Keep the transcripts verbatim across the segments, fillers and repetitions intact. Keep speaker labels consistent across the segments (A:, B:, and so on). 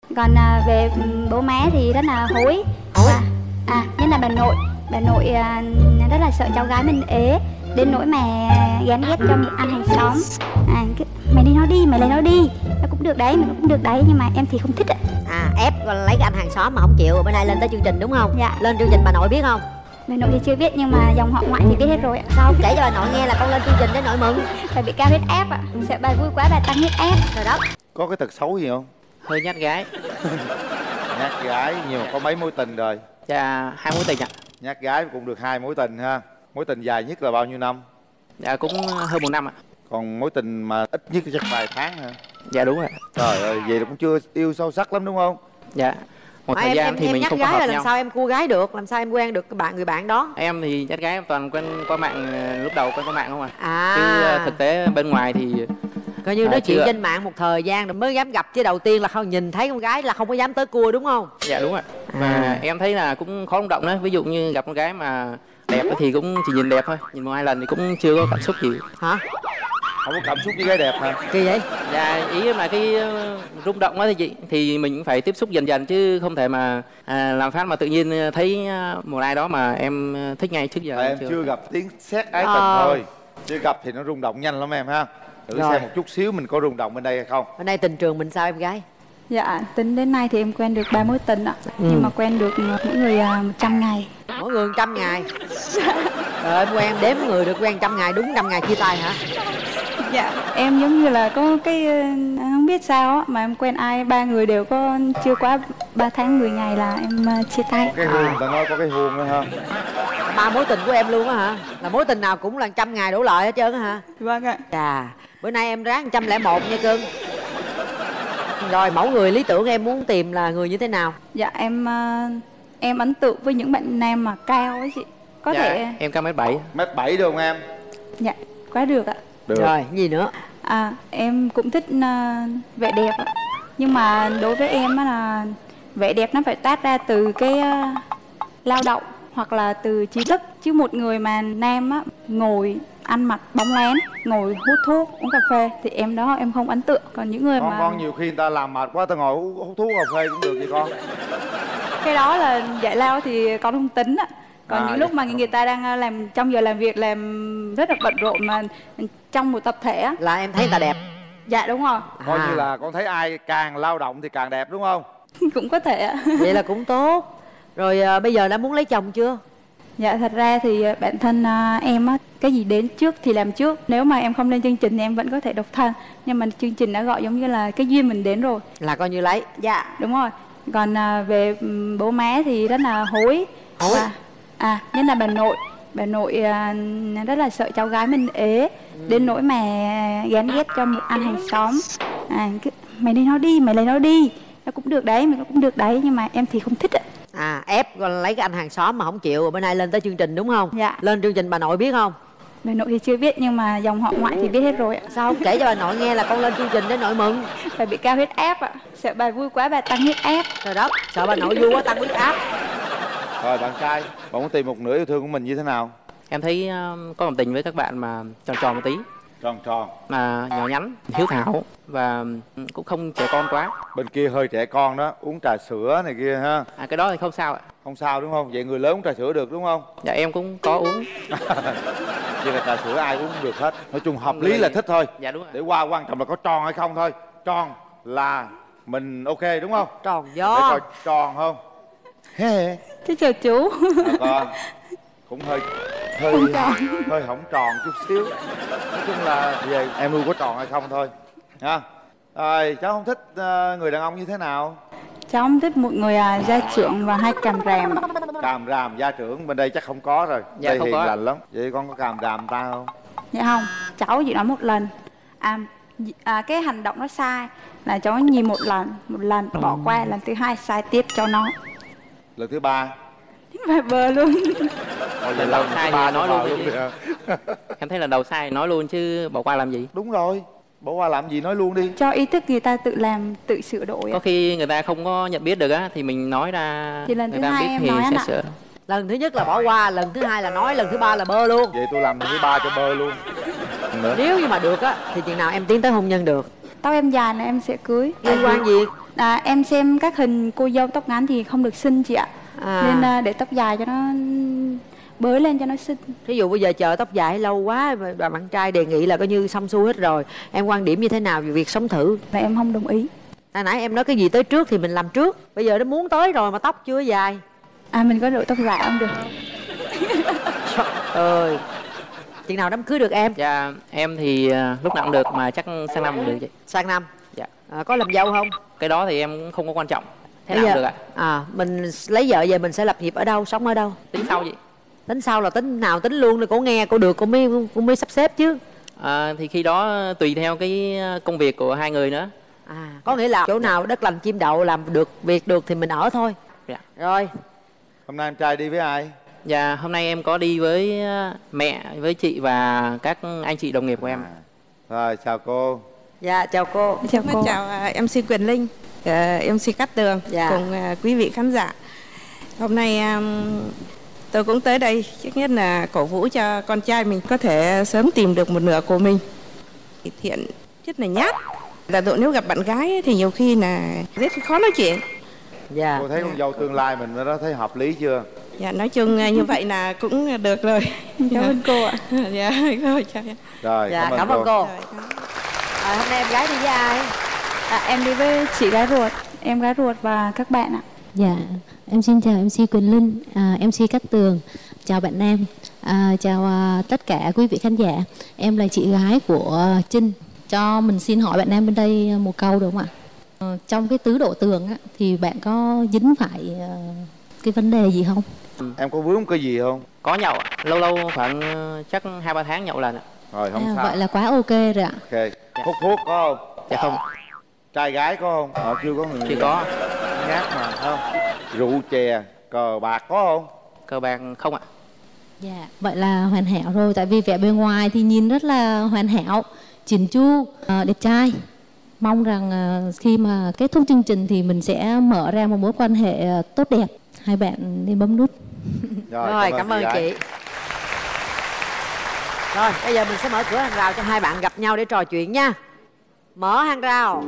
A: Còn à, về bố má thì rất là hối.
B: Hối
A: à, à nhất là bà nội. Bà nội à, rất là sợ cháu gái mình ế, đến nỗi mà gán ghép cho một anh hàng xóm. À, cứ, mày lấy nó đi, mày lấy nó đi, nó cũng được đấy, mình cũng được đấy, nhưng mà em thì không thích ạ.
B: À, ép lấy cái anh hàng xóm mà không chịu. Bữa nay lên tới chương trình đúng không?
A: Dạ.
B: Lên chương trình bà nội biết không?
A: Bà nội thì chưa biết, nhưng mà dòng họ ngoại thì biết hết rồi ạ.
B: Sao không kể cho bà nội nghe là con lên chương trình để nội mừng?
A: Bà bị cao huyết áp ạ, sợ bà vui quá bà tăng huyết áp.
B: Rồi đó.
C: Có cái tật xấu gì không?
D: Hơi nhát gái.
C: Nhát gái nhiều, có mấy mối tình rồi?
D: Dạ, hai mối tình ạ.
C: Nhát gái cũng được hai mối tình ha. Mối tình dài nhất là bao nhiêu năm?
D: Dạ, cũng hơn một năm ạ.
C: Còn mối tình mà ít nhất chắc vài tháng hả?
D: Dạ đúng rồi.
C: Trời ơi, vậy là cũng chưa yêu sâu sắc lắm đúng không?
D: Dạ. Một
B: Mà
D: thời
B: em,
D: gian
B: em,
D: thì
B: em
D: mình
B: nhắc
D: không có
B: gái
D: hợp
B: là làm
D: nhau.
B: sao em cua gái được? Làm sao em quen được cái bạn người bạn đó?
D: Em thì nhát gái em toàn quen qua mạng, lúc đầu quen qua mạng không à.
B: À.
D: Chứ thực tế bên ngoài thì
B: coi như
D: à,
B: nói chuyện
D: chưa.
B: trên mạng một thời gian rồi mới dám gặp, chứ đầu tiên là không nhìn thấy con gái là không có dám tới cua đúng không?
D: Dạ đúng rồi. Mà
B: À.
D: em thấy là cũng khó động đó. Ví dụ như gặp con gái mà đẹp thì cũng chỉ nhìn đẹp thôi, nhìn một hai lần thì cũng chưa có cảm xúc gì.
B: Hả?
C: Không có cảm xúc với gái đẹp hả?
B: Kỳ vậy?
D: Dạ, ý em là cái uh, rung động đó thì chị, thì mình cũng phải tiếp xúc dần dần chứ không thể mà à, làm phát mà tự nhiên thấy uh, một ai đó mà em thích ngay trước giờ.
C: Tại em chưa. chưa gặp tiếng sét ái tình
B: Ờ.
C: thôi. Chưa gặp thì nó rung động nhanh lắm em ha. Thử
B: Rồi.
C: xem một chút xíu mình có rung động bên đây hay không.
B: Bên đây tình trường mình sao em gái?
A: Dạ, tính đến nay thì em quen được ba mối tình ạ.
B: Ừ.
A: Nhưng mà quen được mỗi người à, một trăm ngày.
B: Mỗi người một trăm ngày. Rồi em quen đếm người được quen trăm ngày, đúng trăm ngày chia tay hả?
A: Dạ, em giống như là có cái ờ, không biết sao á, mà em quen ai ba người đều có chưa quá ba tháng mười ngày là em ờ, chia tay.
C: Có cái huông, ta nói có cái huông nữa ha.
B: Ba mối tình của em luôn á hả? Là mối tình nào cũng là trăm ngày đổ lại hết trơn á hả?
A: Vâng ạ.
B: Chà, bữa nay em ráng một trăm lẻ một nha cưng. Rồi mẫu người lý tưởng em muốn tìm là người như thế nào?
A: Dạ, em ờ, em ấn tượng với những bạn nam mà cao ấy chị. Có
D: Dạ,
A: thể
D: em cao mét bảy.
C: Mét bảy được không em?
A: dạ, quá được ạ.
C: Được.
B: Rồi, gì nữa?
A: À, em cũng thích ờ, vẻ đẹp ạ. Nhưng mà đối với em á là vẻ đẹp nó phải toát ra từ cái ờ, lao động hoặc là từ trí thức, chứ một người mà nam á ngồi ăn mặc bóng lén, ngồi hút thuốc uống cà phê thì em đó em không ấn tượng. Còn những người
C: Con
A: mà
C: con nhiều khi người ta làm mệt quá ta ngồi hút, hút thuốc cà phê cũng được vậy con.
A: cái đó là giải lao thì con không tính ạ. Còn
C: À,
A: những lúc
C: dạ.
A: mà người ta đang ờ, làm trong giờ làm việc, làm rất là bận rộn mà trong một tập thể á.
B: Là em thấy người ta đẹp.
A: Dạ đúng rồi.
C: Coi
B: À.
C: như là con thấy ai càng lao động thì càng đẹp đúng không?
A: Cũng có thể ạ.
B: Vậy là cũng tốt. Rồi à, bây giờ đã muốn lấy chồng chưa?
A: Dạ, thật ra thì bản thân à, em á, cái gì đến trước thì làm trước. Nếu mà em không lên chương trình thì em vẫn có thể độc thân. Nhưng mà chương trình đã gọi giống như là cái duyên mình đến rồi.
B: Là coi như lấy.
A: Dạ, đúng rồi. Còn à, về ừm, bố má thì rất là hối.
B: Hối?
A: Và, à, nhất là bà nội. Bà nội à, rất là sợ cháu gái mình ế. Ừ. Đến nỗi mà gán ghép cho một anh hàng xóm. À, cứ, mày lấy nó đi, mày lấy nó đi, nó cũng được đấy, mình cũng được đấy, nhưng mà em thì không thích ạ.
B: À, ép lấy cái anh hàng xóm mà không chịu. Bữa nay lên tới chương trình đúng không?
A: Dạ.
B: Lên chương trình bà nội biết không?
A: Bà nội thì chưa biết, nhưng mà dòng họ ngoại thì biết hết rồi ạ.
B: Sao không kể cho bà nội nghe là con lên chương trình để nội mừng?
A: Bà bị cao huyết áp ạ, sợ bà vui quá bà tăng huyết áp.
B: Rồi đó, sợ bà nội vui quá tăng huyết áp.
C: Rồi bạn trai, bạn muốn tìm một nửa yêu thương của mình như thế nào?
D: Em thấy um, có một tình với các bạn mà tròn tròn một tí,
C: Tròn tròn.
D: mà nhỏ nhắn, hiếu thảo và um, cũng không trẻ con quá.
C: Bên kia hơi trẻ con đó, uống trà sữa này kia ha.
D: À, cái đó thì không sao ạ.
C: Không sao đúng không? Vậy người lớn uống trà sữa được đúng không?
D: Dạ em cũng có uống.
C: Vậy là trà sữa ai uống cũng được hết. Nói chung hợp
D: Người-
C: lý là thích thôi.
D: Dạ đúng rồi.
C: Để qua quan trọng là có tròn hay không thôi. Tròn là mình ok đúng không?
B: Tròn
C: Để
B: gió.
C: coi tròn không? He.
A: Thế chào chú.
C: À, con cũng hơi hơi
A: Không tròn.
C: hơi hỏng tròn chút xíu. Nói chung là về em nuôi có tròn hay không thôi ha. Rồi cháu không thích uh, người đàn ông như thế nào?
A: Cháu không thích một người à, gia trưởng và hay càm ràm ạ.
C: Càm ràm gia trưởng bên đây chắc không có rồi.
D: Dạ,
C: Đây
D: không
C: hiền
D: có.
C: lành lắm. Vậy con có càm ràm ta không?
A: Dạ không, cháu chỉ nói một lần. À, à, cái hành động nó sai là cháu nhìn một lần, một lần bỏ qua, lần thứ hai sai tiếp cho nó.
C: Lần thứ ba.
A: Và bờ luôn.
C: Thôi
D: Lần đầu sai thì nói luôn
C: luôn
D: đi.
C: đi.
D: Em thấy là đầu sai nói luôn chứ bỏ qua làm gì.
C: Đúng rồi. Bỏ qua làm gì nói luôn đi.
A: Cho ý thức người ta tự làm, tự sửa đổi
D: Có
A: ạ.
D: khi người ta không có nhận biết được á thì mình nói ra
A: Thì lần
D: người
A: thứ
D: ta
A: hai
D: biết
A: em
D: thì
A: nói anh
D: sẽ
A: ạ.
D: sửa.
B: Lần thứ nhất là bỏ qua, lần thứ hai là nói, lần thứ ba là bơ luôn.
C: Vậy tôi làm lần thứ ba cho bơ luôn. Nữa.
B: Nếu như mà được á thì chừng nào em tiến tới hôn nhân được?
A: Tóc em dài là em sẽ cưới.
B: Liên quan gì?
A: À, em xem các hình cô dâu tóc ngắn thì không được xinh chị ạ.
B: À.
A: Nên à, để tóc dài cho nó bới lên cho nó xinh.
B: Thí dụ bây giờ chờ tóc dài lâu quá, bà bạn trai đề nghị là coi như xong xuôi hết rồi, em quan điểm như thế nào về việc sống thử?
A: Và em không đồng ý.
B: Hồi nãy em nói cái gì tới trước thì mình làm trước. Bây giờ nó muốn tới rồi mà tóc chưa dài.
A: À, mình có đội tóc dài không được.
B: Trời ơi. Chừng nào đám cưới được em?
D: Dạ em thì à, lúc nào cũng được, mà chắc sang năm được chị.
B: Sang năm?
D: Dạ.
B: À, có làm dâu không?
D: Cái đó thì em cũng không có quan trọng. Thế
B: Bây
D: nào
B: giờ,
D: cũng được ạ.
B: À, mình lấy vợ về mình sẽ lập nghiệp ở đâu, sống ở đâu?
D: Tính sau chị.
B: Tính sau là tính nào tính luôn, để cô nghe cô được cô mới cô mới sắp xếp chứ.
D: À, thì khi đó tùy theo cái công việc của hai người nữa.
B: À, có nghĩa là chỗ nào đất lành chim đậu, làm được việc được thì mình ở thôi.
D: Dạ.
B: Rồi.
C: Hôm nay em trai đi với ai?
D: Dạ hôm nay em có đi với mẹ, với chị và các anh chị đồng nghiệp của em.
C: À. Rồi chào cô.
B: Dạ chào cô.
A: Chào cô.
E: Chào uh, em xê Quyền Linh, uh, em xê Cát Tường,
B: Dạ.
E: cùng uh, quý vị khán giả. Hôm nay um, tôi cũng tới đây trước nhất là cổ vũ cho con trai mình có thể sớm tìm được một nửa của mình. Thiện rất là nhát. Là tụi nếu gặp bạn gái ấy, thì nhiều khi là rất khó nói chuyện.
B: Dạ.
C: Cô thấy con dâu tương lai mình đó thấy hợp lý chưa?
E: Dạ nói chung uh, như vậy là cũng được rồi.
A: Cảm ơn cô ạ.
E: Dạ, rồi, chào em.
C: Rồi
B: Dạ,
C: cảm,
B: cảm ơn cô.
E: Rồi, cảm ơn.
B: À, hôm nay em gái đi với ai?
A: À, em đi với chị gái ruột, em gái ruột và các bạn ạ.
F: Dạ, em xin chào em xê Quyền Linh, à, em xê Cát Tường, chào bạn Nam, à, chào à, tất cả quý vị khán giả. Em là chị gái của Trinh. Cho mình xin hỏi bạn Nam bên đây một câu được không ạ? Ờ, trong cái tứ độ tường á, thì bạn có dính phải à, cái vấn đề gì không?
C: Em có vướng cái gì không?
D: Có nhậu ạ. Lâu lâu khoảng chắc hai ba tháng nhậu lần ạ.
C: Rồi không
F: À,
C: sao.
F: vậy là quá ok rồi ạ.
C: Ok. Hút thuốc có không?
D: Dạ không.
C: Trai gái có không? Họ chưa có người.
D: Chưa có.
C: Nhát mà không? Rượu chè, cờ bạc có không?
D: Cờ bạc không ạ.
F: Dạ, vậy là hoàn hảo rồi. Tại vì vẻ bề ngoài thì nhìn rất là hoàn hảo, chỉn chu, à, đẹp trai. Mong rằng à, khi mà kết thúc chương trình thì mình sẽ mở ra một mối quan hệ à, tốt đẹp. Hai bạn nên bấm nút.
C: Rồi,
B: Rồi, cảm ơn
C: gái.
B: chị. Rồi, bây giờ mình sẽ mở cửa hàng rào cho hai bạn gặp nhau để trò chuyện nha. Mở hàng rào.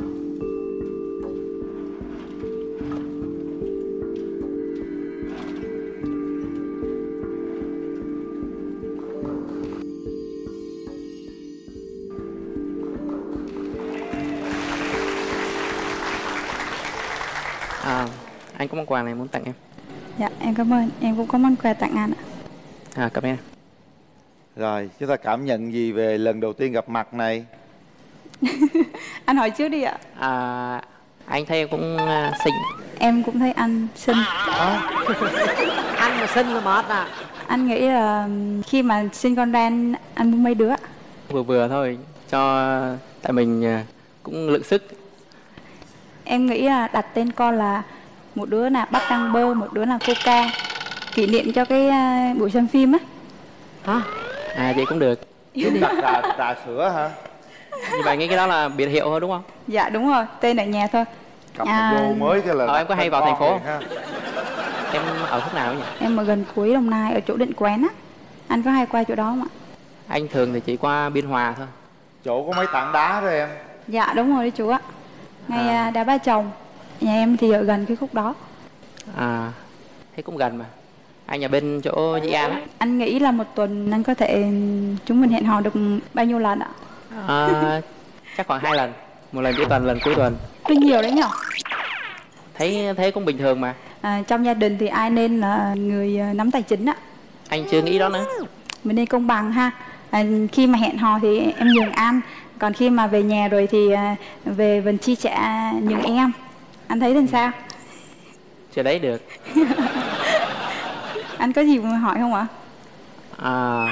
D: À, anh có món quà này muốn tặng em.
A: Dạ, em cảm ơn. Em cũng có món quà tặng anh ạ.
D: À, cảm ơn em.
C: Rồi, chúng ta cảm nhận gì về lần đầu tiên gặp mặt này?
A: Anh hỏi trước đi ạ.
D: À, anh thấy em cũng à, xinh.
A: Em cũng thấy anh xinh.
B: Anh mà xinh là mệt à.
A: Anh nghĩ là khi mà sinh con ra anh, anh muốn mấy đứa?
D: Vừa vừa thôi, cho tại mình à, cũng lượng sức.
A: Em nghĩ là đặt tên con là một đứa là Bắp Đăng Bơ, một đứa là Coca, kỷ niệm cho cái uh, buổi xem phim á.
B: Hả?
D: À, vậy cũng được.
C: Đặt trà, trà sữa hả?
D: Như vậy nghĩ cái đó là biệt hiệu thôi đúng không?
A: Dạ đúng rồi, tên ở nhà thôi.
C: Cặp
A: À,
C: vô mới cái là
D: ờ, em có
C: đặt
D: hay vào
C: con
D: thành phố
C: liền ha.
D: Em ở khúc nào nhỉ?
A: Em ở gần cuối Đồng Nai, ở chỗ Định Quán á. Anh có hay qua chỗ đó không ạ?
D: Anh thường thì chỉ qua Biên Hòa thôi.
C: Chỗ có mấy tảng đá đó em.
A: Dạ đúng rồi đấy chú ạ. Ngay
D: À.
A: à. Đá Ba Chồng. Nhà em thì ở gần cái khúc đó.
D: À, thế cũng gần mà. Anh ở bên chỗ Dĩ An á.
A: Anh nghĩ là một tuần anh có thể chúng mình hẹn hò được bao nhiêu lần ạ?
D: À, chắc khoảng hai lần. Một lần cuối tuần, lần cuối tuần.
A: Tuy nhiều đấy nhở?
D: Thấy thế cũng bình thường mà.
A: À, trong gia đình thì ai nên là người à, nắm tài chính ạ?
D: Anh chưa nghĩ đó nữa.
A: Mình nên công bằng ha. À, khi mà hẹn hò thì em nhường anh, còn khi mà về nhà rồi thì à, về phần chi trả nhường em. Anh thấy làm sao?
D: Chưa đấy được.
A: Anh có gì muốn hỏi không ạ?
D: À,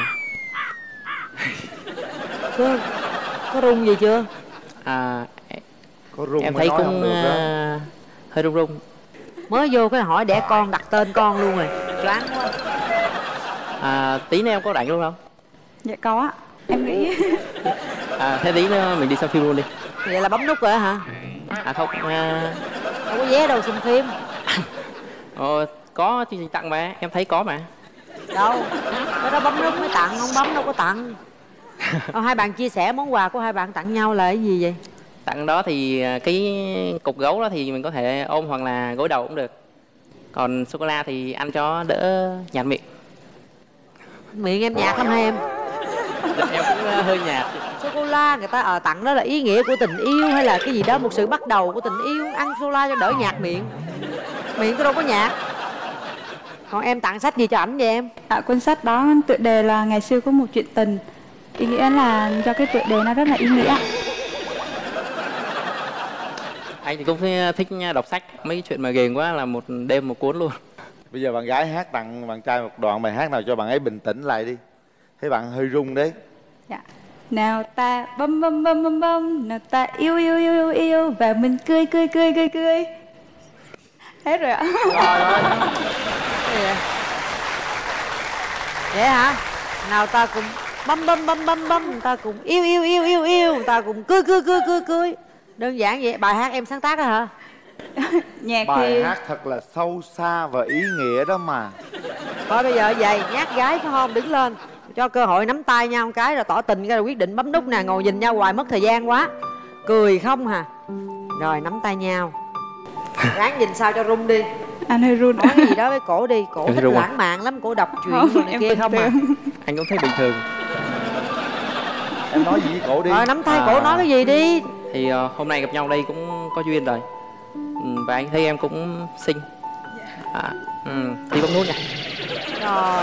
B: Có, có rung gì chưa?
D: à
C: Có rung
D: em
C: mới
D: thấy
C: nói không
D: cũng
C: được đó.
D: à, hơi run run.
B: Mới vô cái hỏi đẻ con đặt tên con luôn rồi. Choáng quá.
D: À, tí nữa em có rảnh luôn không?
A: Dạ có ạ. Em nghĩ
D: À, thế tí nữa mình đi xem phim luôn đi.
B: Vậy là bấm nút rồi hả?
D: À không, à,
B: Đâu có vé đâu xem phim.
D: ờ, có chương trình tặng mà, em thấy có mà.
B: Đâu, cái đó bấm nút mới tặng, không bấm đâu có tặng. Ờ, hai bạn chia sẻ món quà của hai bạn tặng nhau là cái gì vậy?
D: Tặng đó thì cái cục gấu đó thì mình có thể ôm hoặc là gối đầu cũng được. Còn sô cô la thì ăn cho đỡ nhạt miệng.
B: Miệng em nhạt lắm hả em?
D: Em cũng hơi nhạt.
B: Sô cô la người ta ờ tặng đó là ý nghĩa của tình yêu hay là cái gì đó, một sự bắt đầu của tình yêu. Ăn sô la cho đỡ nhạt miệng. Miệng tôi đâu có nhạt. Còn em tặng sách gì cho ảnh vậy em?
A: À, cuốn sách đó tựa đề là Ngày xưa có một chuyện tình. Ý nghĩa là do cái tựa đề nó rất là ý nghĩa.
D: Anh thì cũng thích đọc sách, mấy cái chuyện mà ghiền quá là một đêm một cuốn luôn.
C: Bây giờ bạn gái hát tặng bạn trai một đoạn bài hát nào cho bạn ấy bình tĩnh lại đi. Thấy bạn hơi run đấy.
A: Dạ. Nào ta bấm bấm bấm bấm bấm, nào ta yêu yêu yêu yêu yêu và mình cười cười cười cười cười. Hết rồi ạ.
C: Trời ơi.
B: Cái gì vậy? Vậy hả? Nào ta cùng bấm bấm bấm bấm bấm, ta cùng yêu yêu yêu yêu yêu, ta cùng cười cười cười cười cười. Đơn giản vậy. Bài hát em sáng tác đó hả?
A: Nhạc
C: Bài
A: thì
C: hát thật là sâu xa và ý nghĩa đó mà.
B: Thôi bây giờ vậy, nhát gái phải không? Đứng lên cho cơ hội nắm tay nhau một cái rồi tỏ tình, cái rồi quyết định bấm nút nè. Ngồi nhìn nhau hoài mất thời gian quá. Cười không hả? Rồi nắm tay nhau. Ráng nhìn sao cho rung đi.
A: anh hơi run.
B: Nói cái gì đó với cổ đi. Cổ
D: Em
B: thích
D: rung à?
B: lãng mạn lắm. Cổ đọc chuyện
A: Không,
B: rồi này
A: em
B: kia
A: bình
B: không à?
A: thường.
D: Anh cũng thấy bình thường.
C: Em nói gì với cổ đi.
B: Rồi nắm tay
D: À.
B: cổ nói cái gì đi.
D: Thì uh, hôm nay gặp nhau đây cũng có duyên rồi. Ừ, và anh thấy em cũng xinh. À, ừ, đi bấm nút nha.
B: Rồi.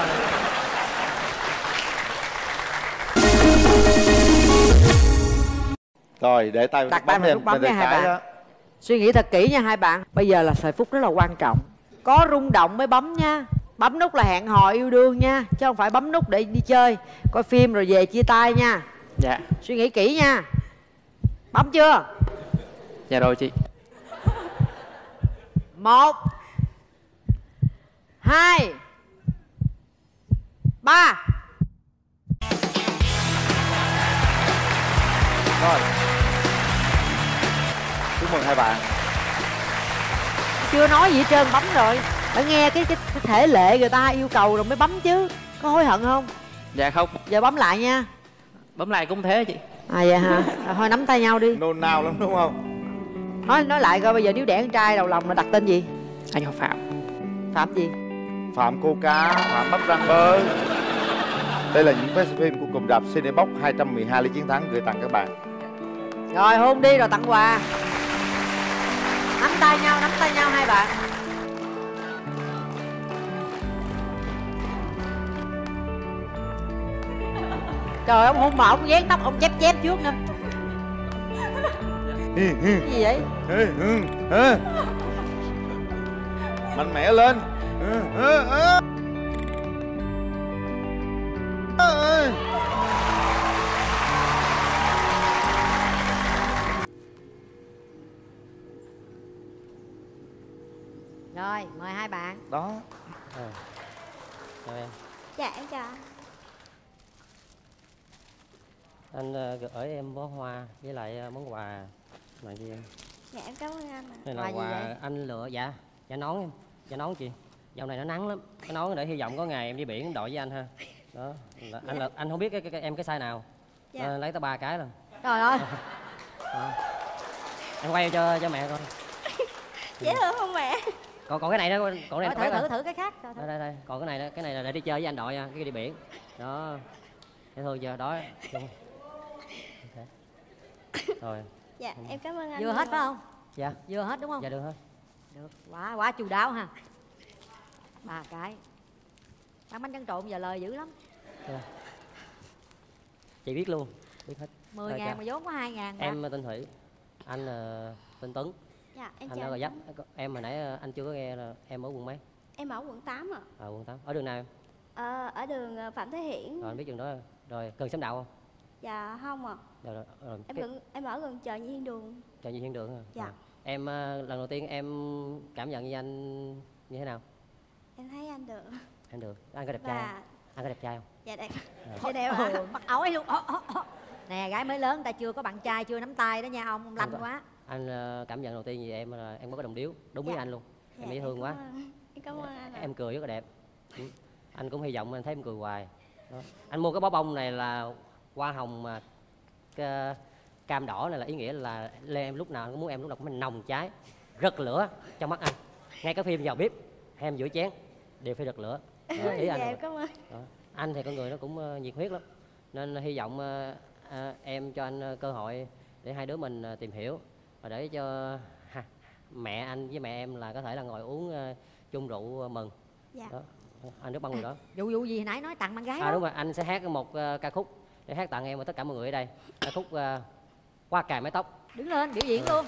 C: Rồi để tay
B: Đặt tay vào nút bấm nha hai bạn.
C: đó.
B: Suy nghĩ thật kỹ nha hai bạn. Bây giờ là thời phút rất là quan trọng. Có rung động mới bấm nha. Bấm nút là hẹn hò yêu đương nha, chứ không phải bấm nút để đi chơi coi phim rồi về chia tay nha.
D: Dạ.
B: Suy nghĩ kỹ nha. Bấm chưa?
D: Dạ rồi chị.
B: Một, hai, ba.
C: Rồi. Chúc mừng hai bạn.
B: Chưa nói gì hết trơn, bấm rồi. Phải nghe cái, cái, cái thể lệ người ta yêu cầu rồi mới bấm chứ. Có hối hận không?
D: Dạ không.
B: Giờ bấm lại nha.
D: Bấm lại cũng thế chị.
B: À vậy hả? À, thôi nắm tay nhau đi.
C: Nôn nao lắm đúng không?
B: Nói nói lại coi bây giờ nếu đẻ con trai đầu lòng là đặt tên gì?
D: Anh họ Phạm.
B: Phạm gì?
C: Phạm Cô Cá, Phạm Bắp Rang Bơ. Đây là những vé phim của cụm rạp Cinebox hai trăm mười hai Lý Chiến Thắng gửi tặng các bạn.
B: Rồi hôn đi rồi tặng quà. Nắm tay nhau, nắm tay nhau hai bạn. Trời, ông hôn mà ông vén tóc ông chép chép trước nữa. Cái gì vậy?
C: Ê, ừ, ê. Mạnh mẽ lên. Ừ, ừ, ừ. Ừ.
B: Rồi, mời hai bạn.
C: Đó.
G: Chào em.
H: Dạ em chào.
G: Anh uh, gửi em bó hoa với lại uh, món quà này gì em.
H: Dạ em cảm ơn anh ạ.
G: Đây là
B: Quà gì
G: quà
B: vậy?
G: anh lựa. Dạ, dạ nón em. Dạ nón chị. Dạo này nó nắng lắm. Cái nón để hy vọng có ngày em đi biển đội với anh ha. Đó. Là, anh là anh không biết cái, cái, cái em cái size nào.
H: Dạ.
G: Ờ, lấy tới ba cái lần.
B: Trời ơi.
G: Đó. Em quay cho cho mẹ coi.
H: Dễ thương không mẹ?
G: Còn còn cái này đó, còn cái
B: Rồi,
G: này
B: thử
G: thử
B: thử thử cái khác. Rồi, thử.
G: Đây đây đây, còn cái này đó, cái này là để đi chơi với anh đội nha, cái đi biển. Đó. Thế thôi giờ đó. Chung. Okay. Rồi.
H: Dạ em cảm ơn anh.
B: Vừa hết phải không?
G: Dạ.
B: Vừa hết đúng không?
G: Dạ được hết.
B: Được, quá quá chu đáo ha. Ba cái. Bán bánh tráng trộn giờ lời dữ lắm.
G: Dạ. Chị biết luôn, biết hết.
B: Mười
G: Rồi,
B: ngàn
G: chào.
B: mà vốn có hai ngàn.
G: Em tên Thủy, anh uh, tên Tuấn.
H: Dạ em
G: Anh
H: chào
G: ở Gò
H: anh.
G: Vấp. Em hồi nãy uh, anh chưa có nghe là em ở quận mấy?
H: Em ở quận tám ạ.
G: Ở quận tám. Ở đường nào em?
H: Ờ, ở đường ờ, Phạm Thế Hiển.
G: Rồi anh biết đường đó rồi. Rồi cần sắm đậu không?
H: Dạ không ạ.
G: Rồi, rồi, rồi.
H: Em
G: Cái-
H: gần em ở gần chợ Nhi Hiên Đường.
G: Chợ Nhi Hiên Đường hả?
H: Dạ.
G: Rồi. Em uh, lần đầu tiên em cảm nhận như anh như thế nào?
H: Em thấy anh được.
G: Em được. Anh có đẹp trai không?
H: Và
G: Anh có đẹp trai không?
H: dạ đẹp.
G: Rồi.
H: Dạ đẹp ạ.
B: Ồ, bắt ối luôn. Ồ, ồ, ồ. Nè gái mới lớn ta chưa có bạn trai chưa nắm tay đó nha ông, ông lanh
G: Không có.
B: quá.
G: Anh uh, cảm nhận đầu tiên gì em là em có cái đồng điếu đúng với
H: Dạ.
G: anh luôn. Em
H: Dạ,
G: dễ thương quá.
H: cảm ơn. Em cảm ơn anh ạ.
G: Em cười rất là đẹp. Ừ. Anh cũng hy vọng anh thấy em cười hoài. Đó. Anh mua cái bó bông này là hoa hồng mà cái, cam đỏ này là ý nghĩa là Lê em lúc nào cũng muốn em lúc nào cũng nồng cháy, rực lửa trong mắt anh. Ngay cả phim vào bếp em giữa chén đều phải rực lửa. Đó, ý anh.
H: Dạ em cảm ơn.
G: Đó. Anh thì con người nó cũng uh, nhiệt huyết lắm, nên hy vọng uh, uh, em cho anh uh, cơ hội để hai đứa mình uh, tìm hiểu và để cho ha, mẹ anh với mẹ em là có thể là ngồi uống uh, chung rượu uh, mừng.
H: Dạ.
G: Đó. Anh rất mong người đó.
B: Vụ vụ gì hồi nãy nói tặng bạn gái
G: À
B: đó.
G: đúng rồi, anh sẽ hát một uh, ca khúc để hát tặng em và tất cả mọi người ở đây. Ca khúc uh, Hoa cài mái tóc.
B: Đứng lên biểu diễn luôn.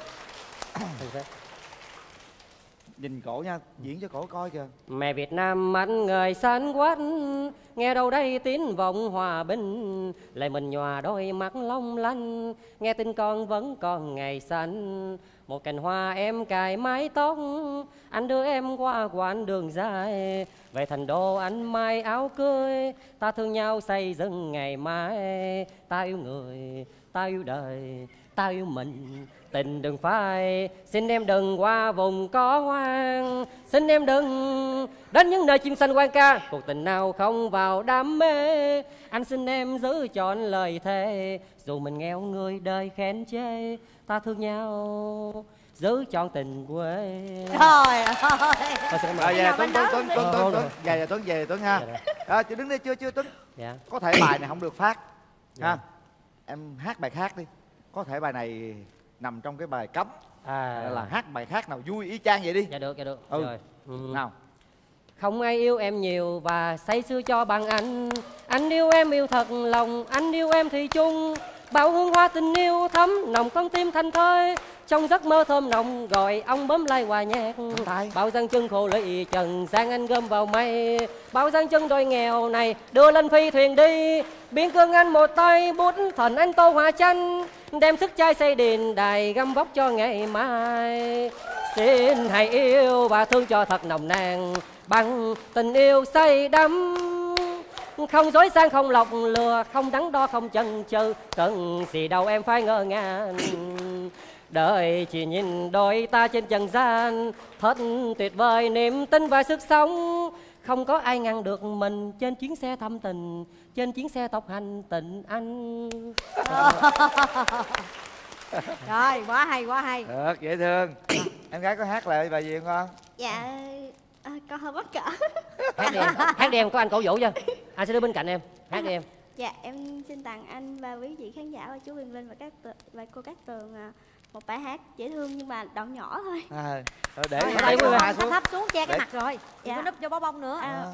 C: Nhìn cổ nha, diễn cho cổ coi kìa.
G: Mẹ Việt Nam anh người xanh quát, nghe đâu đây tiếng vọng hòa bình, lại mình nhòa đôi mắt long lanh, nghe tin con vẫn còn ngày xanh. Một cành hoa em cài mái tóc, anh đưa em qua quãng đường dài, về thành đô anh may áo cưới, ta thương nhau xây dựng ngày mai. Ta yêu người, ta yêu đời, ta yêu mình, tình đừng phai. Xin em đừng qua vùng có hoang, xin em đừng đến những nơi chim xanh quang ca. Cuộc tình nào không vào đam mê, anh xin em giữ trọn lời thề. Dù mình nghèo người đời khen chê, ta thương nhau giữ trọn tình quê.
B: Trời ơi.
C: Rồi về Tuấn, Tuấn, Tuấn, Tuấn, Tuấn, Tuấn, về Tuấn, về Tuấn ha. À, chứ đứng đây chưa, chưa Tuấn.
G: Dạ.
C: Có thể bài này không được phát ha. Em hát bài khác đi. Có thể bài này nằm trong cái bài cấm.
G: À.
C: Là hát bài khác nào vui y chang vậy đi.
G: Dạ được, dạ được.
C: Ừ.
G: Rồi. Ừ.
C: Nào.
G: Không ai yêu em nhiều và say sưa cho bằng anh. Anh yêu em yêu thật lòng, anh yêu em thủy chung. Bao hương hoa tình yêu thấm nồng con tim thành thơi, trong giấc mơ thơm nồng gọi ông bấm lai hòa nhạc. Bao giang chân khổ lụy trần gian anh gom vào mây, bao giang chân đôi nghèo này đưa lên phi thuyền đi. Biên cương anh một tay bút thần anh tô hòa tranh, đem sức trai xây đền đài găm vóc cho ngày mai. Xin hãy yêu và thương cho thật nồng nàn, bằng tình yêu say đắm. Không dối sang không lọc lừa, không đắn đo không chần chừ, cần gì đâu em phải ngỡ ngàng. Đời chỉ nhìn đôi ta trên trần gian, thật tuyệt vời niềm tin và sức sống. Không có ai ngăn được mình trên chuyến xe thăm tình, trên chuyến xe tốc hành tình anh.
B: Rồi, quá hay, quá hay.
C: Được, dễ thương. Em gái có hát lại bài gì không con?
H: Dạ à, con hơi bất cỡ.
G: Hát đi em, hát đi em, có anh cổ vũ cho. Anh sẽ đứng bên cạnh em, hát đi em.
H: Dạ em xin tặng anh và quý vị khán giả và chú Quyền Linh và các tờ, và cô Cát Tường à, một bài hát dễ thương nhưng mà đoạn nhỏ thôi.
C: À, rồi để
B: Thôi,
C: để
B: đây
C: cái
B: thấp,
C: hoa
B: thấp,
C: xuống.
B: thấp xuống che cái
C: Để-
B: mặt rồi. Đừng có
H: Dạ.
B: núp cho bó bông nữa.
H: À,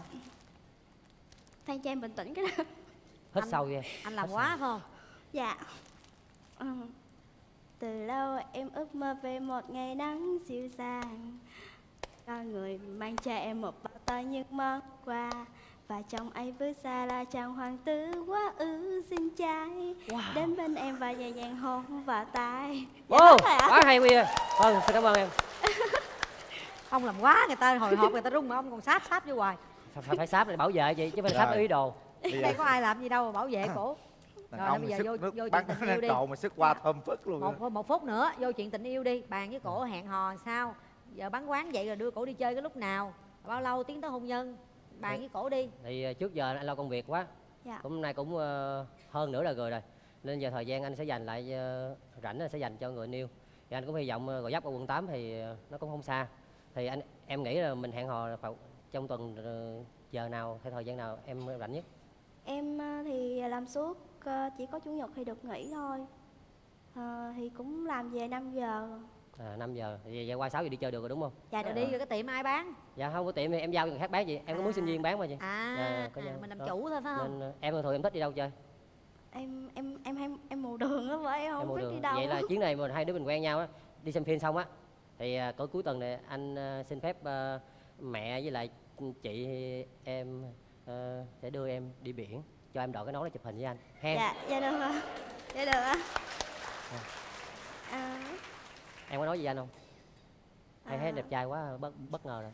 H: Thay cho em bình tĩnh cái đó.
G: Hít sâu vậy.
B: Anh làm quá phải không?
H: Dạ. Ừ. Từ lâu em ước mơ về một ngày nắng dịu dàng, con người mang cho em một bao tay những món quà, và trong ấy bước ra là chàng hoàng tử quá ư xinh trai.
G: Wow.
H: Đến bên em và nhẹ nhàng hôn vào tai.
G: Ô,
H: Dạ, thôi ạ.
G: quá hay Huy ơi. Vâng, xin cảm ơn em.
B: Ông làm quá, người ta hồi hộp người ta rung mà ông còn sáp sáp vô hoài.
G: Phải, phải, phải sáp để bảo vệ chị, chứ phải sáp
C: Rồi.
G: ý đồ.
C: Bây
B: Đây
C: giờ
B: có ai làm gì đâu mà bảo vệ cổ.
C: đàn
B: Rồi,
C: ông
B: bây
C: mà
B: giờ
C: sức
B: vô-
C: nước
B: vô
C: bắn
B: chuyện tình
C: nó
B: yêu đi.
C: trộn mà sức qua thơm phức luôn.
B: Một một phút nữa vô chuyện tình yêu đi, bàn với cổ hẹn hò sao? Giờ bán quán vậy rồi đưa cổ đi chơi cái lúc nào? Bao lâu tiến tới hôn nhân? Bàn với cổ đi.
G: Thì uh, trước giờ anh lo công việc quá.
H: Dạ.
G: Hôm nay cũng uh, hơn nửa đời người rồi. Nên giờ thời gian anh sẽ dành lại uh, rảnh anh sẽ dành cho người yêu. Thì anh cũng hy vọng uh, Gò Vấp ở quận tám thì uh, nó cũng không xa. Thì anh em nghĩ là mình hẹn hò khoảng trong tuần uh, giờ nào hay thời gian nào em rảnh nhất?
H: Em à, thì làm suốt à, chỉ có chủ nhật thì được nghỉ thôi. À, thì cũng làm về năm giờ.
G: À, năm giờ. Thì giờ qua sáu giờ đi chơi được rồi đúng không?
H: Dạ
B: Rồi
H: được.
B: đi rồi cái tiệm ai bán?
G: Dạ không có tiệm thì em giao cho người khác bán gì. Em có muốn sinh viên bán mà chị.
B: À,
G: Dạ, có
B: à,
G: giao.
B: mình làm
G: Đó.
B: chủ thôi phải không?
G: Nên uh, em thường em thích đi đâu chơi?
H: Em em em em em mù đường á, bởi em
G: Em
H: không
G: mua
H: biết
G: đường.
H: đi đâu.
G: Vậy là chuyến này mà hai đứa mình quen nhau á, đi xem phim xong á thì uh, tối cuối tuần này anh uh, xin phép uh, mẹ với lại chị em uh, sẽ đưa em đi biển, cho em đội cái nón để chụp hình với anh. Hen.
H: Dạ dạ được ạ. Dạ được ạ. À,
G: Em có nói gì với anh không? Hay
H: À.
G: thấy đẹp trai quá bất bất ngờ rồi.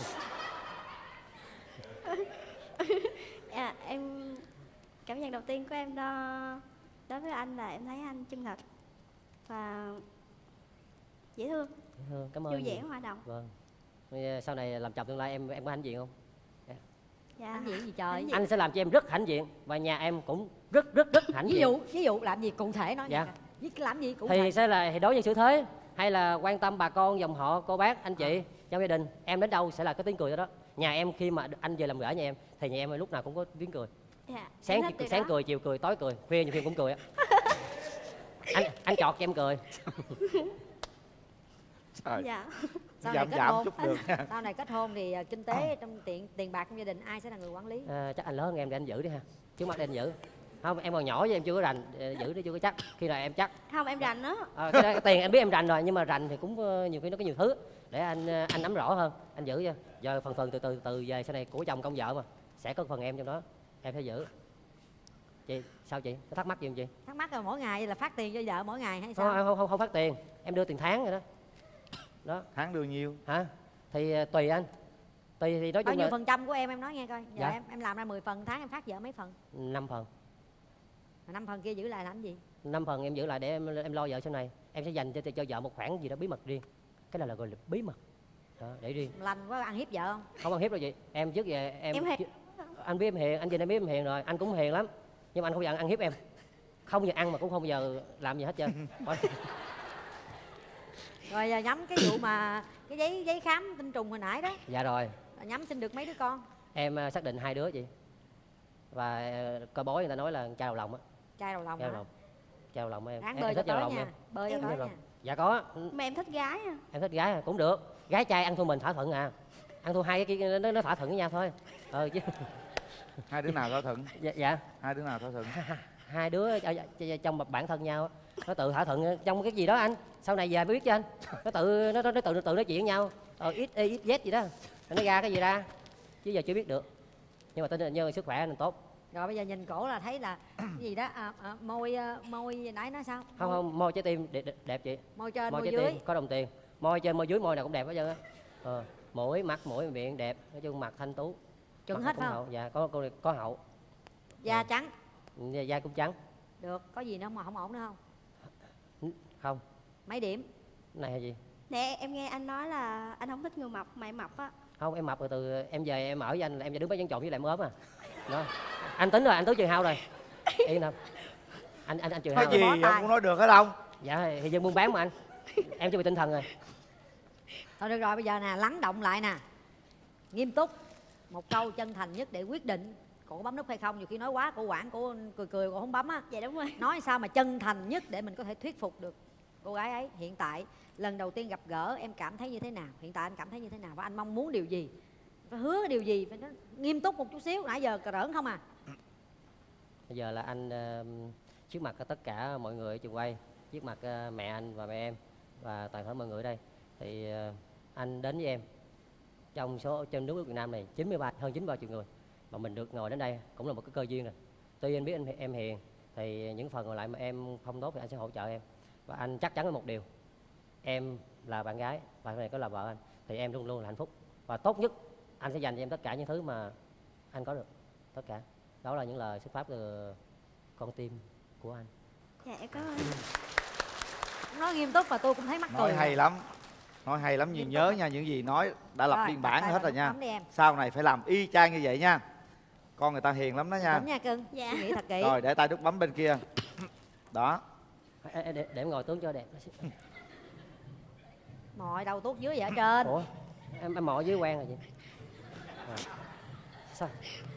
H: dạ em cảm nhận đầu tiên của em đó đối với anh là em thấy anh chân thật và dễ thương,
G: Ừ, cảm ơn.
H: vui
G: nhiều.
H: vẻ, hòa đồng.
G: Vâng. Bây giờ sau này làm chồng tương lai em em có hãnh diện không?
H: Dạ.
B: Hãnh diện gì trời?
H: Hãnh diện.
G: Anh sẽ làm cho em rất hãnh diện và nhà em cũng rất rất rất hãnh
B: Ví
G: diện.
B: dụ, ví dụ làm gì cụ thể nói
G: Dạ.
B: nghe. Viết làm gì cụ
G: Thì
B: thể?
G: sẽ là thì đối nhân xử thế, hay là quan tâm bà con, dòng họ, cô bác, anh chị trong gia đình. Em đến đâu sẽ là cái tiếng cười đó đó. Nhà em khi mà anh về làm gửi nhà em thì nhà em lúc nào cũng có tiếng cười.
H: Dạ,
G: Sáng
H: em thích điều
G: sáng
H: đó.
G: cười, chiều cười, tối cười, khuya nhiều khi cũng cười á. anh anh chọt cho em cười.
C: Trời.
H: Dạ.
B: Sau này
C: Giảm
B: kết
C: giảm
B: hôn,
C: chút được nha.
B: sau này kết hôn thì à, kinh tế trong tiền tiền bạc trong gia đình ai sẽ là người quản lý?
G: À, chắc anh lớn hơn em để anh giữ đi ha. Trước mắt để anh giữ. Không, em còn nhỏ với em chưa có rành, ờ, giữ đi chưa có chắc. Khi nào em chắc.
H: Không, em rành đó.
G: À, cái, đó, cái tiền em biết em rành rồi, nhưng mà rành thì cũng ờ, nhiều khi nó có nhiều thứ để anh ờ, anh nắm rõ hơn, anh giữ cho. Giờ phần phần từ từ từ về sau này của chồng công vợ mà sẽ có phần em trong đó, em phải giữ. Chị sao chị có thắc mắc gì không chị?
B: Thắc mắc là mỗi ngày là phát tiền cho vợ mỗi ngày hay sao?
G: Không, không, không, không phát tiền, em đưa tiền tháng rồi đó. Đó.
C: Tháng đưa nhiêu?
G: Hả? Thì ờ, tùy anh. Tùy thì nói
B: Bao
G: chung
B: nhiêu
G: là
B: phần trăm của em em nói nghe coi. Giờ
G: Dạ.
B: em em làm ra mười phần, tháng em phát vợ mấy phần?
G: năm phần.
B: Mà năm phần kia giữ lại làm gì?
G: Năm phần em giữ lại để em em lo vợ sau này. Em sẽ dành cho cho vợ một khoản gì đó bí mật riêng. Cái này là gọi là bí mật. Đó, để riêng.
B: Lành quá ăn hiếp vợ không?
G: Không ăn hiếp đâu chị. Em trước về em,
H: Em hiền.
G: trước- anh biết em hiền, anh nhìn em biết em hiền rồi, anh cũng hiền lắm. Nhưng mà anh không bao giờ ăn hiếp em. Không bao giờ ăn mà cũng không bao giờ làm gì hết trơn.
B: Rồi giờ nhắm cái vụ mà cái giấy giấy khám tinh trùng hồi nãy đó,
G: Dạ rồi.
B: nhắm sinh được mấy đứa con?
G: Em ờ, xác định hai đứa chị. Và ờ, coi bói người ta nói là cha đầu lòng á.
B: Trai đầu lòng
G: Cha đầu
B: hả?
G: lòng. Cha đầu lòng em.
B: Ráng
G: Em,
B: bơi
G: em
B: cho
G: thích cha đầu
B: tới
G: lòng
B: nha,
G: em.
B: bơi cho
H: Em
B: tới
G: Cha đầu
B: nha.
G: lòng. Dạ có.
H: Mà em thích gái à.
G: Em thích gái à, cũng được. Gái trai ăn thua mình thỏa thuận à. Ăn thua hai cái kia nó, nó thỏa thuận với nhau thôi. Ờ chứ.
C: Hai đứa nào thỏa thuận?
G: Dạ, dạ.
C: Hai đứa nào thỏa thuận?
G: Hai đứa ở- ở- trong bản thân nhau nó tự thỏa thuận trong cái gì đó anh, sau này về mới biết cho anh. Nó tự nó, nó, nó tự tự nói chuyện với nhau, ờ ít y ít z gì đó, rồi nó ra cái gì ra chứ giờ chưa biết được. Nhưng mà tin như sức khỏe nên tốt.
B: Rồi bây giờ nhìn cổ là thấy là cái gì đó à, à, môi à, môi nãy nói sao?
G: Không không, môi trái tim đẹp, đẹp, đẹp chị.
B: Môi trên
G: Môi
B: môi
G: trái
B: dưới.
G: tim có đồng tiền, môi trên môi dưới môi nào cũng đẹp hết trơn á. Ờ, mũi mắt mũi miệng đẹp, nói chung mặt thanh tú.
B: Chuẩn
G: Mặt
B: hết
G: cũng
B: phải
G: hậu.
B: không?
G: Dạ có có, có hậu.
B: Da trắng.
G: Da, da cũng trắng.
B: Được, có gì nữa mà không ổn nữa không?
G: Không.
B: Mấy điểm?
G: Này là gì?
H: Nè, em nghe anh nói là anh không thích người mập, mà em mập á.
G: Không, em mập rồi từ em về em ở với anh là emจะđứng với dân trộn với lại em ốm à. Đó. Anh tính rồi, anh tới trường hao rồi. Yên tâm. Anh anh anh trường
C: Nói
G: hao.
C: gì
G: rồi.
C: ông cũng nói được hết không?
G: Dạ thì dân buôn bán mà anh. Em chuẩn bị tinh thần rồi.
B: Thôi được rồi, bây giờ nè, lắng động lại nè. Nghiêm túc. Một câu chân thành nhất để quyết định cổ bấm nút hay không. Nhiều khi nói quá, cổ quản, cổ cười cười, cổ không bấm á.
H: Dạ đúng rồi.
B: Nói sao mà chân thành nhất để mình có thể thuyết phục được cô gái ấy. Hiện tại lần đầu tiên gặp gỡ em cảm thấy như thế nào? Hiện tại anh cảm thấy như thế nào? Và anh mong muốn điều gì? Phải hứa điều gì? Phải nói nghiêm túc một chút xíu. Nãy giờ cờ rỡn không à?
G: Bây giờ là anh ờ, trước mặt tất cả mọi người ở trường quay, trước mặt ờ, mẹ anh và mẹ em và toàn thể mọi người ở đây thì ờ, anh đến với em trong số trên nước Việt Nam này chín mươi ba hơn chín mươi ba triệu người mà mình được ngồi đến đây cũng là một cái cơ duyên rồi. Tuy anh biết anh em hiền thì những phần còn lại mà em không tốt thì anh sẽ hỗ trợ em. Và anh chắc chắn một điều, em là bạn gái và này có là vợ anh thì em luôn luôn là hạnh phúc và tốt nhất anh sẽ dành cho em tất cả những thứ mà anh có được, tất cả. Đó là những lời xuất phát từ con tim của anh.
H: Dạ em cảm ơn.
B: Nói nghiêm túc và tôi cũng thấy mắc cười.
C: Nói hay lắm. Nói hay lắm, nhiều nhớ nha, những gì nói đã lập
B: Rồi,
C: biên bản
B: tay
C: hết
B: vào
C: rồi
B: nút
C: nha.
B: bấm đi em.
C: Sau này phải làm y chang như vậy nha. Con người ta hiền lắm đó nha.
B: Đúng nha cưng.
H: Dạ.
B: Suy nghĩ thật kỹ.
C: Rồi để tay nút bấm bên kia. Đó.
G: Ê, ê, để, để em ngồi tướng cho đẹp.
B: Mọi đầu tuốt dưới vậy ở trên.
G: Ủa em em mò dưới quen rồi chị. Rồi. Sao?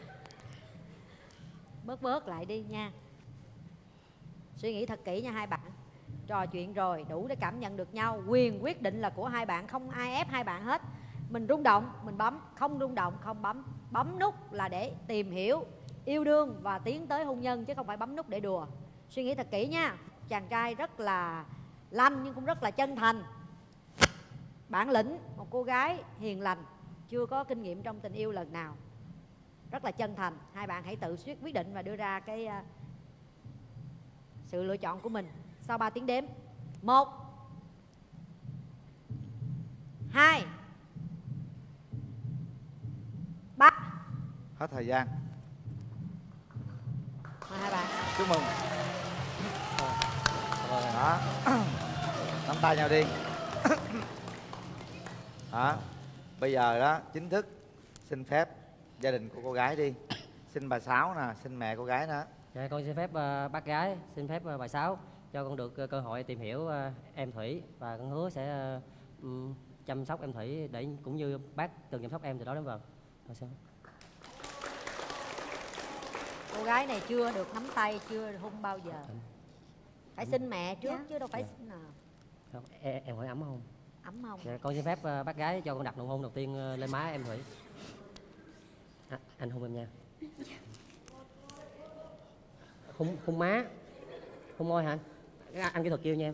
B: Bớt bớt lại đi nha. Suy nghĩ thật kỹ nha hai bạn. Trò chuyện rồi đủ để cảm nhận được nhau. Quyền quyết định là của hai bạn, không ai ép hai bạn hết. Mình rung động mình bấm, không rung động không bấm. Bấm nút là để tìm hiểu, yêu đương và tiến tới hôn nhân, chứ không phải bấm nút để đùa. Suy nghĩ thật kỹ nha. Chàng trai rất là lanh nhưng cũng rất là chân thành, bản lĩnh. Một cô gái hiền lành, chưa có kinh nghiệm trong tình yêu lần nào, rất là chân thành. Hai bạn hãy tự quyết định và đưa ra cái uh, sự lựa chọn của mình sau ba tiếng đếm. Một, hai, ba.
C: Hết thời gian.
B: Mời hai bạn.
C: Chúc mừng. Đó. Nắm tay nhau đi. Đó. Bây giờ đó chính thức xin phép gia đình của cô gái đi. Xin bà Sáu nè, xin mẹ cô gái nữa.
G: Dạ con xin phép uh, bác gái, xin phép uh, bà Sáu cho con được cơ hội tìm hiểu uh, em Thủy, và con hứa sẽ uh, um, chăm sóc em Thủy để cũng như bác từng chăm sóc em từ đó đến giờ. Rồi sao?
B: Cô gái này chưa được nắm tay, chưa hôn bao giờ. Phải xin mẹ trước
H: Dạ.
B: chứ đâu phải
G: Dạ.
B: xin nào.
G: Không, em, em hỏi ấm không?
B: Ấm không?
G: Dạ, con xin phép uh, bác gái cho con đặt nụ hôn đầu tiên uh, lên má em Thủy. À, anh hôn em nha. Hôn, hôn má, hôn môi hả anh? À, anh kỹ thuật kêu nha em.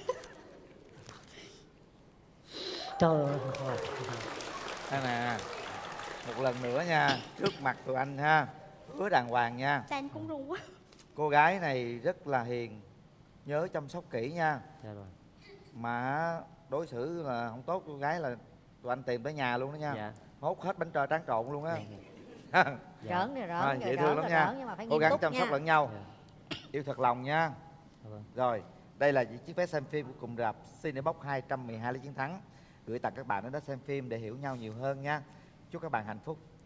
G: Trời ơi.
C: Đây nè, một lần nữa nha, trước mặt tụi anh ha, hứa đàng hoàng nha.
H: Sao anh cũng run quá.
C: Cô gái này rất là hiền, nhớ chăm sóc kỹ nha.
G: Dạ rồi.
C: Mà đối xử là không tốt cô gái là tụi anh tìm tới nhà luôn đó nha.
G: Dạ.
C: Hốt hết bánh trò tráng trộn luôn á.
G: Dạ.
B: Rỡn thì rỡn,
C: Thôi,
B: rồi
C: dễ
B: rỡn
C: thương
B: rồi
C: lắm nha.
B: rỡn, nhưng mà phải
C: Cố
B: nghiêm
C: gắng
B: túc
C: chăm sóc
B: nha.
C: lẫn nhau,
G: Dạ.
C: yêu thật lòng nha.
G: Dạ vâng.
C: Rồi, đây là chiếc vé xem phim của cùng rạp Cinebox hai trăm mười hai Lý Chiến Thắng, gửi tặng các bạn đến đó xem phim để hiểu nhau nhiều hơn nha. Chúc các bạn hạnh phúc.